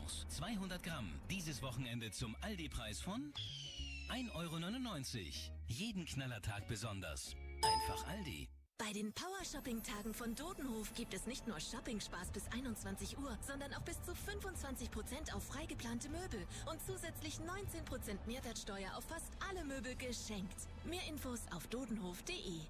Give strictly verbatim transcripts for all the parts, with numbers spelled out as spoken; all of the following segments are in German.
Erdnuss, zweihundert Gramm. Dieses Wochenende zum Aldi-Preis von ein Euro neunundneunzig. Jeden Knallertag besonders. Einfach Aldi. Bei den Power-Shopping-Tagen von Dodenhof gibt es nicht nur Shopping-Spaß bis einundzwanzig Uhr, sondern auch bis zu fünfundzwanzig Prozent auf frei geplante Möbel und zusätzlich neunzehn Prozent Mehrwertsteuer auf fast alle Möbel geschenkt. Mehr Infos auf dodenhof punkt de.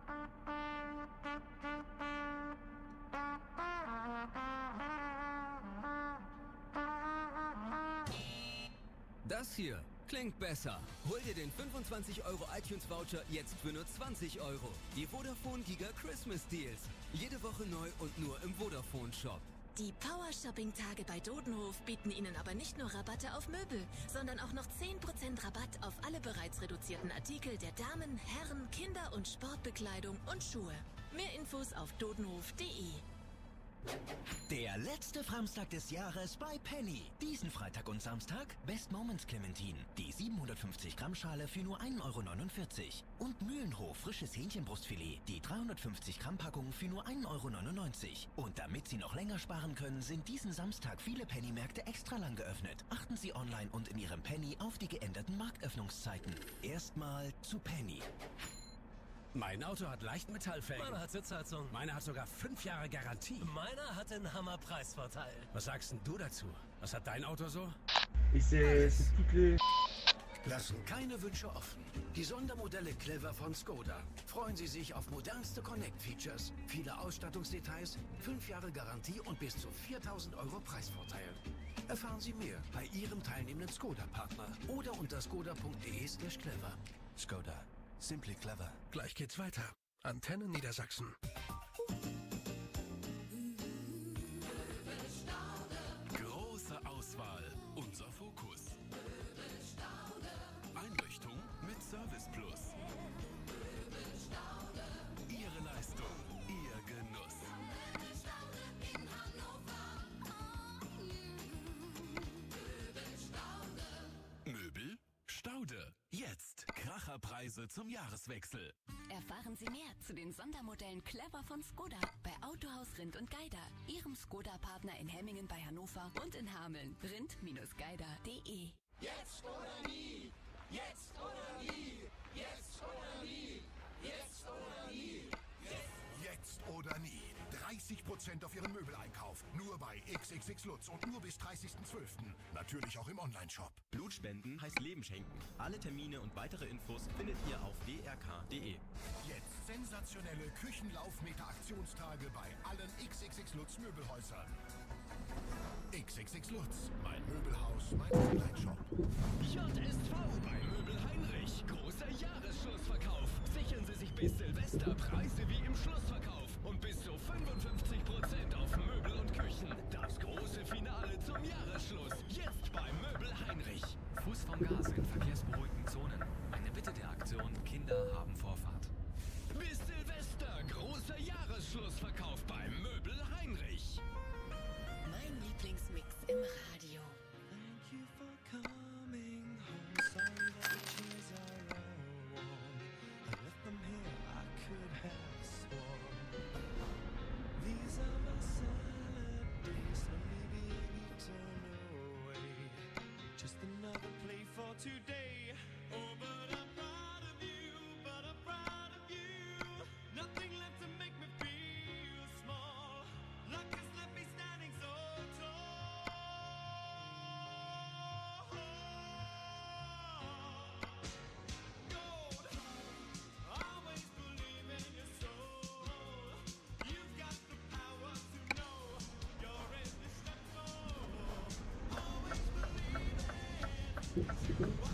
Das hier klingt besser. Hol dir den fünfundzwanzig Euro iTunes-Voucher jetzt für nur zwanzig Euro. Die Vodafone Giga Christmas Deals. Jede Woche neu und nur im Vodafone-Shop. Die Power-Shopping-Tage bei Dodenhof bieten Ihnen aber nicht nur Rabatte auf Möbel, sondern auch noch zehn Prozent Rabatt auf alle bereits reduzierten Artikel der Damen, Herren, Kinder- und Sportbekleidung und Schuhe. Mehr Infos auf dodenhof punkt de. Der letzte Samstag des Jahres bei Penny. Diesen Freitag und Samstag Best Moments Clementine. Die siebenhundertfünfzig Gramm Schale für nur ein Euro neunundvierzig. Und Mühlenhof frisches Hähnchenbrustfilet. Die dreihundertfünfzig Gramm Packung für nur ein Euro neunundneunzig. Und damit Sie noch länger sparen können, sind diesen Samstag viele Penny-Märkte extra lang geöffnet. Achten Sie online und in Ihrem Penny auf die geänderten Marktöffnungszeiten. Erstmal zu Penny. Mein Auto hat Leichtmetallfelgen. Meiner hat Sitzheizung. Meiner hat sogar fünf Jahre Garantie. Meiner hat den Hammerpreisvorteil. Was sagst denn du dazu? Was hat dein Auto so? Et c'est toutes les... Lassen keine Wünsche offen. Die Sondermodelle Clever von Skoda. Freuen Sie sich auf modernste Connect-Features, viele Ausstattungsdetails, fünf Jahre Garantie und bis zu viertausend Euro Preisvorteil. Erfahren Sie mehr bei Ihrem teilnehmenden Skoda-Partner oder unter skoda punkt de slash clever. Skoda. Simply clever. Gleich geht's weiter. Antenne Niedersachsen. Große Auswahl. Unser Fokus. Einrichtung mit Service Plus. Ihre Leistung. Ihr Genuss. Möbel Staude. Jetzt Kracherpreise zum Jahreswechsel. Erfahren Sie mehr zu den Sondermodellen Clever von Skoda bei Autohaus Rindt und Geider, Ihrem Skoda-Partner in Hemmingen bei Hannover und in Hameln. Rindt Geider punkt de. Jetzt oder nie! Jetzt oder nie! Jetzt oder nie! Jetzt oder nie! Jetzt oder nie. dreißig Prozent auf Ihren Möbeleinkauf. Nur bei X X X Lutz und nur bis dreißigsten zwölften Natürlich auch im Onlineshop. Blutspenden heißt Leben schenken. Alle Termine und weitere Infos findet ihr auf d r k punkt de. Jetzt sensationelle Küchenlaufmeter-Aktionstage bei allen X X X Lutz Möbelhäusern. X X X Lutz, mein Möbelhaus, mein Onlineshop. J S V bei Möbel Heinrich. Großer Jahresschlussverkauf. Sichern Sie sich bis Silvester Preise wie im Schlussverkauf. Und bis zu fünfundfünfzig Prozent auf Möbel und Küchen. Das große Finale zum Jahresschluss. Jetzt bei Möbel Heinrich. Fuß vom Gas in verkehrsberuhigten Zonen. Eine Bitte der Aktion Kinder haben Vorfahrt. Bis Silvester großer Jahresschlussverkauf bei Möbel Heinrich. Mein Lieblingsmix im Radio. Thank you for coming home. Sorry that the chairs are all warm. I left them here, I could have sworn. These are my salad days, slowly being eaten away. Just another play for today. Oh, but I'm proud of you, but I'm proud of you. Nothing left to make me feel small. Luck has left me standing so tall. Gold, always believe in your soul. You've got the power to know you're indestructible. Always believe it.